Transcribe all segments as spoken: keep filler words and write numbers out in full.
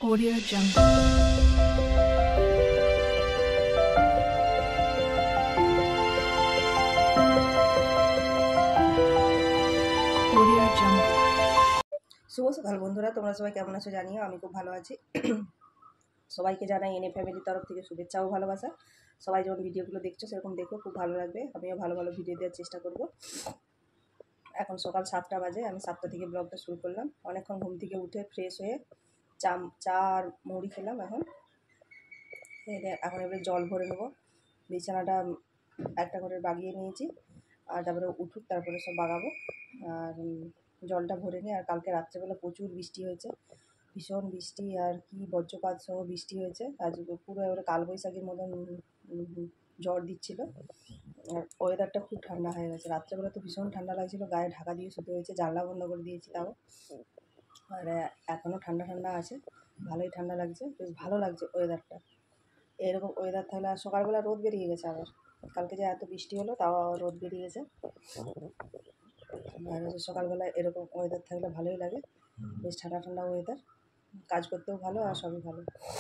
Audio Jungle. Audio Jungle. শুভ সকাল বন্ধুরা, তোমরা সবাই কেমন আছো জানিও। আমি খুব ভালো আছি। সবাইকে জানাই এনএ ফ্যামিলির তরফ থেকে শুভেচ্ছা ও ভালোবাসা। সবাই যখন ভিডিওগুলো দেখছো সেরকম দেখো, খুব ভালো লাগবে। আমিও ভালো ভালো ভিডিও দেওয়ার চেষ্টা করব। এখন সকাল সাতটা বাজে, আমি সাতটা থেকে ব্লগটা শুরু করলাম। অনেকক্ষণ ঘুম থেকে উঠে ফ্রেশ হয়ে চা চা আর মুড়ি খেলাম। এখন এখন এবারে জল ভরে নেবো। বিছানাটা একটা করে বাগিয়ে নিয়েছি, আর তারপরে উঠুক তারপরে সব বাগাবো। আর জলটা ভরে নিই। আর কালকে রাত্রেবেলা প্রচুর বৃষ্টি হয়েছে, ভীষণ বৃষ্টি, আর কি বজ্রপাত সহ বৃষ্টি হয়েছে। আজ পুরো এবারে কালবৈশাখীর মতন ঝড় দিচ্ছিল। আর ওয়েদারটা খুব ঠান্ডা হয়ে গেছে। রাত্রেবেলা তো ভীষণ ঠান্ডা লাগছিলো, গায়ে ঢাকা দিয়ে শুতে হয়েছে, জানলা বন্ধ করে দিয়েছি তাও। আর এখনও ঠান্ডা ঠান্ডা আছে, ভালোই ঠান্ডা লাগছে, বেশ ভালো লাগছে ওয়েদারটা। এরকম ওয়েদার থাকলে, আর সকালবেলা রোদ বেরিয়ে গেছে আবার। কালকে যে এত বৃষ্টি হলো তাও রোদ বেরিয়ে গেছে। আর সকালবেলা এরকম ওয়েদার থাকলে ভালোই লাগে, বেশ ঠান্ডা ঠান্ডা ওয়েদার, কাজ করতেও ভালো আর সবই ভালো।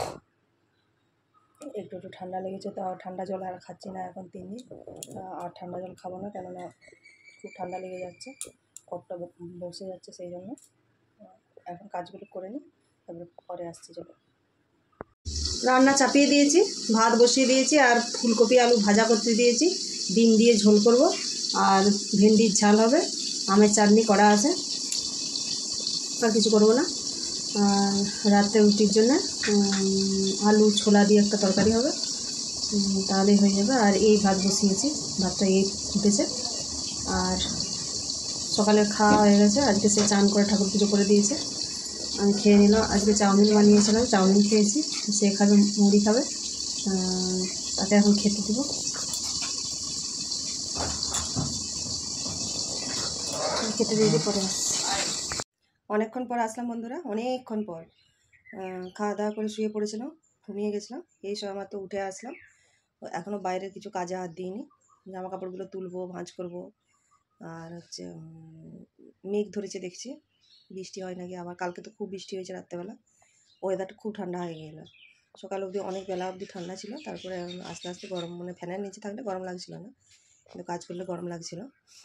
একটু একটু ঠান্ডা লেগেছে, তো ঠান্ডা জল আর খাচ্ছি না এখন তিন দিন। আর ঠান্ডা জল খাবো না, কেননা খুব ঠান্ডা লেগে যাচ্ছে, কফটা বসে যাচ্ছে, সেই জন্য এখন কাজগুলো করে নিই, তারপরে পরে আসছি। চলো, রান্না চাপিয়ে দিয়েছি, ভাত বসিয়ে দিয়েছি, আর ফুলকপি আলু ভাজা করতে দিয়েছি। ডিম দিয়ে ঝোল করব, আর ভেন্ডির ঝাল হবে, আমের চাটনি করা আছে, আর কিছু করব না। আর রাত্রে রুটির জন্য আলু ছোলা দিয়ে একটা তরকারি হবে, তাহলেই হয়ে যাবে। আর এই ভাত বসিয়েছি, ভাতটা এই ফুটেছে। আর সকালে খাওয়া হয়ে গেছে, আজকে সে চান করে ঠাকুর পুজো করে দিয়েছে, আমি খেয়ে নিলাম। আজকে চাউমিন বানিয়েছিলাম, চাউমিন খেয়েছি। সে খাবে, মুড়ি খাবে, তাকে এখন খেতে দেব। খেতে দিয়ে পরে আসছি। অনেকক্ষণ পর আসলাম বন্ধুরা, অনেকক্ষণ পর। খাওয়া দাওয়া করে শুয়ে পড়েছিলাম, ঘুমিয়ে গেছিলাম। এই সময় আমার তো উঠে আসলাম। এখনও বাইরের কিছু কাজে হাত দিইনি, জামা কাপড়গুলো তুলবো, ভাঁজ করব। আর হচ্ছে মেঘ ধরেছে দেখছি, বৃষ্টি হয় নাকি আবার। কালকে তো খুব বৃষ্টি হয়েছে রাত্রেবেলা, ওয়েদারটা খুব ঠান্ডা হয়ে গেল। সকাল অবধি অনেক বেলা অবধি ঠান্ডা ছিল, তারপরে আস্তে আস্তে গরম, মানে ফ্যানের নিচে থাকলে গরম লাগছিল না, কিন্তু কাজ করলে গরম লাগছিল।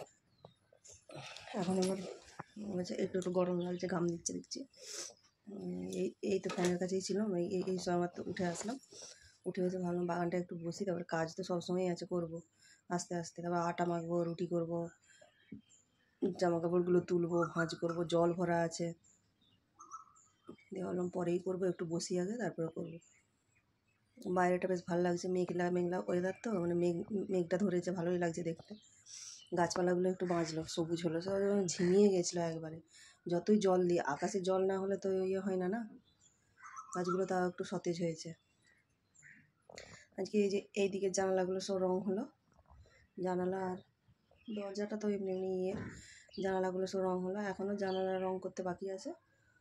এখন এবার একটু একটু গরম লাগছে, ঘাম দিচ্ছে দেখছি। এই এই তো ফ্যানের কাছেই ছিলাম, এই এই সময় আমার তো উঠে আসলাম। উঠে এসে ভাবলাম বাগানটা একটু বসি, তারপরে কাজ তো সবসময়ই আছে, করবো আস্তে আস্তে। তারপর আটা মাখবো, রুটি করবো, জামা কাপড়গুলো তুলবো, ভাঁজ করবো, জল ভরা আছে। দিয়ে ভাবলাম পরেই করবো, একটু বসি আগে তারপরে করবো। বাইরেটা বেশ ভালো লাগছে, মেঘলা মেঘলা ওয়েদার তো, মানে মেঘ মেঘটা ধরেছে, ভালোই লাগছে দেখতে। গাছপালাগুলো একটু বাঁচলো, সবুজ হলো, সব ঝিমিয়ে গেছিলো একবারে। যতই জল দিই, আকাশে জল না হলে তো ইয়ে হয় না না, গাছগুলো তাও একটু সতেজ হয়েছে। আজকে এই যে এই দিকের জানালাগুলো সব রং হলো, জানালা আর দরজাটা তো এমনি এমনি ইয়ে, জানালাগুলো সব রং হলো। এখনও জানালা রং করতে বাকি আছে,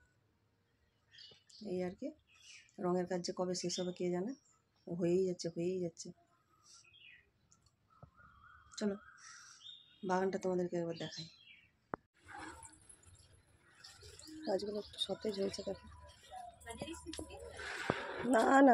এই আর কি। রঙের কাজ যে কবে শেষ হবে কে জানে, হয়েই যাচ্ছে হয়েই যাচ্ছে। চলো বাগানটা তোমাদেরকে একবার দেখাই। গাছগুলো একটু সতেজ হয়েছে দেখো। না না,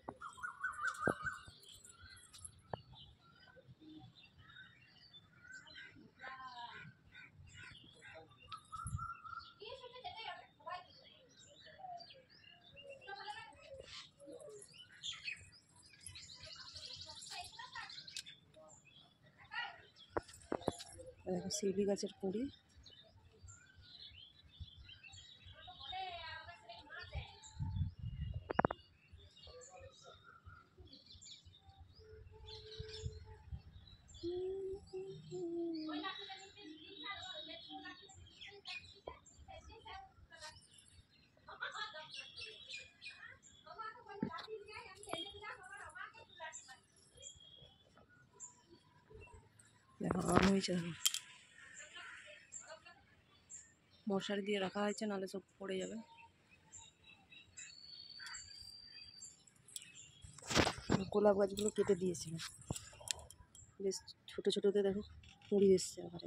দেখো শিউলি গাছের কুঁড়ি। দেখো আম হয়েছে, দেখো মশারি দিয়ে রাখা হয়েছে, নাহলে সব পড়ে যাবে। গোলাপ গাছগুলো কেটে দিয়েছিল, বেশ ছোটো ছোটোতে দেখো কুঁড়ি এসছে আবার,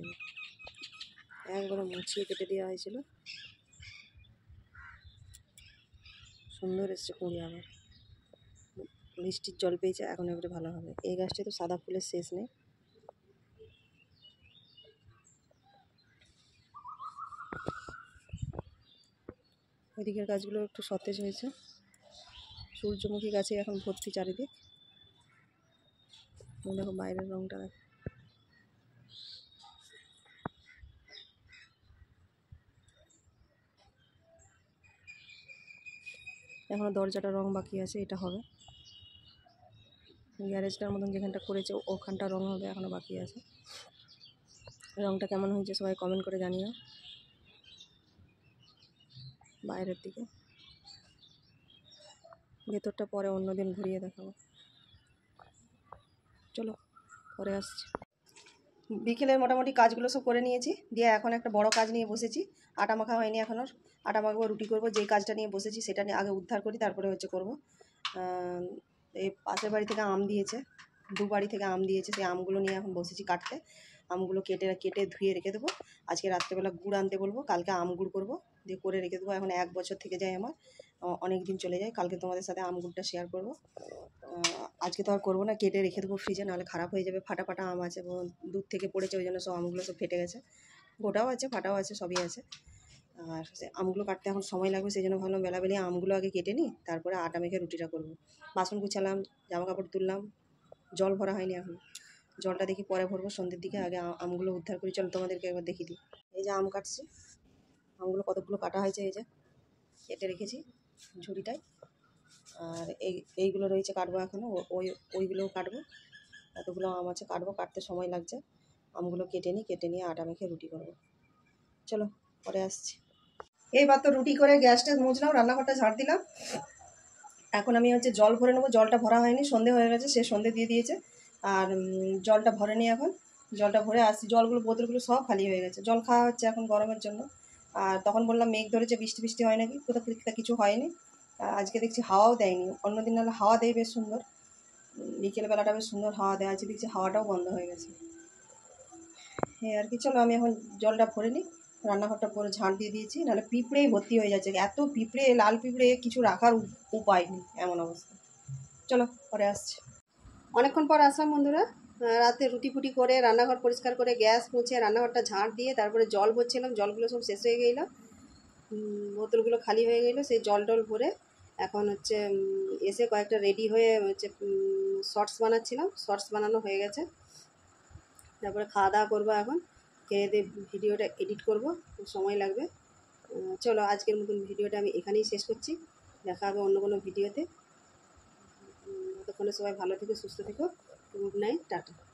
একবারে মুছিয়ে কেটে দেওয়া হয়েছিল, সুন্দর এসছে কুঁড়ি, আবার বৃষ্টির জল পেয়েছে, এখন এবারে ভালো হবে। এই গাছটায় তো সাদা ফুলের শেষ নেই। ওইদিকের গাছগুলো একটু সতেজ হয়েছে। সূর্যমুখী গাছে এখন ভর্তি চারিদিক। দেখো বাইরের রংটা দেখো। এখনো দরজাটা রং বাকি আছে, এটা হবে। গ্যারেজটার মতন যেখানটা করেছে ওখানটা রং হবে, এখনো বাকি আছে। রংটা কেমন হয়েছে সবাই কমেন্ট করে জানিও। বাইরের দিকে, ভেতরটা পরে অন্যদিন ঘুরিয়ে দেখাবো। চলো পরে আসছি। বিকেলে মোটামুটি কাজগুলো সব করে নিয়েছি, দিয়ে এখন একটা বড় কাজ নিয়ে বসেছি। আটা মাখা হয়নি এখনও, আটা মাখবো, রুটি করবো। যেই কাজটা নিয়ে বসেছি সেটা নিয়ে আগে উদ্ধার করি, তারপরে হচ্ছে করব। এই পাশের বাড়ি থেকে আম দিয়েছে, দু বাড়ি থেকে আম দিয়েছে, সেই আমগুলো নিয়ে এখন বসেছি কাটতে। আমগুলো কেটে কেটে ধুয়ে রেখে দেবো। আজকে রাত্রেবেলা গুড় আনতে বলবো, কালকে আম গুড় করবো, দিয়ে করে রেখে দেবো। এখন এক বছর থেকে যায় আমার, অনেক দিন চলে যায়। কালকে তোমাদের সাথে আম গুড়টা শেয়ার করবো। আজকে তো আর করবো না, কেটে রেখে দেবো ফ্রিজে, নাহলে খারাপ হয়ে যাবে। ফাটা ফাটা আম আছে, দূর থেকে পড়েছে, ওই জন্য সব আমগুলো সব ফেটে গেছে। গোটাও আছে, ফাটাও আছে, সবই আছে। আর আমগুলো কাটতে এখন সময় লাগবে, সেই জন্য ভাবলাম বেলাবেলি আমগুলো আগে কেটে নিই, তারপরে আটা মেখে রুটিটা করবো। বাসন গুছালাম, জামা কাপড় তুললাম, জল ভরা হয়নি এখন। জলটা দেখি পরে ভরবো সন্ধ্যের দিকে, আগে আমগুলো উদ্ধার করি। চল তোমাদেরকে একবার দেখিয়ে দিই। এই যে আম কাটছি, আমগুলো কতগুলো কাটা হয়েছে, এই যে কেটে রেখেছি ঝুড়িটায়। আর এই এইগুলো রয়েছে কাটবো এখনও, ওই ওইগুলোও কাটবো। এতগুলো আম আছে, কাটবো, কাটতে সময় লাগছে। আমগুলো কেটে নিই, কেটে নিয়ে আটা মেখে রুটি করবো। চলো পরে আসছি। এইবার তো রুটি করে গ্যাসটা মুছলাম, রান্নাঘরটা ঝাড় দিলাম। এখন আমি হচ্ছে জল ভরে নেবো। জলটা ভরা হয়নি, সন্ধে হয়ে গেছে, সে সন্ধে দিয়ে দিয়েছে। আর জলটা ভরে নিই এখন, জলটা ভরে আসছি। জলগুলো বোতলগুলো সব খালি হয়ে গেছে, জল খাওয়া হচ্ছে এখন গরমের জন্য। আর তখন বললাম মেঘ ধরেছে, বৃষ্টি বৃষ্টি হয় নাকি, কোথাও কিছু হয়নি। আজকে দেখছি হাওয়াও দেয়নি, অন্যদিন নাহলে হাওয়া দেয় বেশ সুন্দর, বিকেলবেলাটা বেশ সুন্দর হাওয়া দেয়। আজকে দেখছি হাওয়াটাও বন্ধ হয়ে গেছে। হ্যাঁ আর কি, চলো আমি এখন জলটা ভরে নিই। রান্নাঘরটা পুরো ঝাঁট দিয়ে দিয়েছি, নাহলে পিঁপড়েই ভর্তি হয়ে যাচ্ছে। এত পিঁপড়ে, লাল পিঁপড়ে, কিছু রাখার উপায় নেই, এমন অবস্থা। চলো পরে আসছি। অনেকক্ষণ পর আসলাম বন্ধুরা। রাতে রুটি ফুটি করে, রান্নাঘর পরিষ্কার করে, গ্যাস মুছে, রান্নাঘরটা ঝাঁট দিয়ে, তারপরে জল ভরছিলাম। জলগুলো সব শেষ হয়ে গেলো, বোতলগুলো খালি হয়ে গেলো। সেই জল টল ভরে এখন হচ্ছে এসে কয়েকটা রেডি হয়ে হচ্ছে শর্টস বানাচ্ছিলাম। শর্টস বানানো হয়ে গেছে, তারপরে খাওয়া দাওয়া করবো। এখন খেয়ে দিয়ে ভিডিওটা এডিট করব, সময় লাগবে। চলো আজকের মতন ভিডিওটা আমি এখানেই শেষ করছি। দেখা হবে অন্য কোনো ভিডিওতে। ততক্ষণে সবাই ভালো থেকো, সুস্থ থেকো। Good night, tata.